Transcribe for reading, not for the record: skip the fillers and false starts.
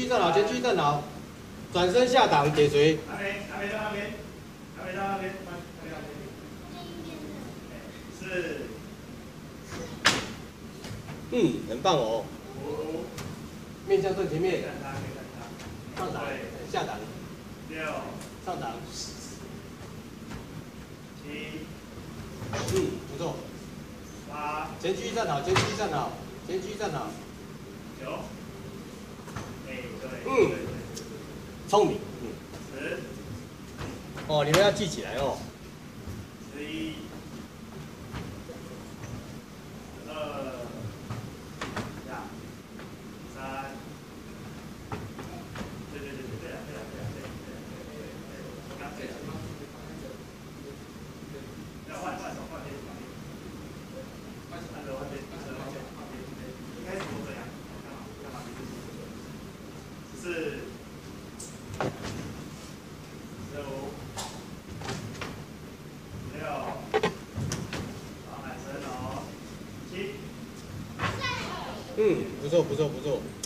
续站好，前继续站好，转身下档解随。 还没到那边，还没到那边，是。 很棒哦。面向正前面。上档，下档。 6， 上档。 7， 不错。 8， 前继续站好，前继续站好，前继续站好。 9，对。 聪明。 10。 哦，你们要记起来哦。 11。 不错。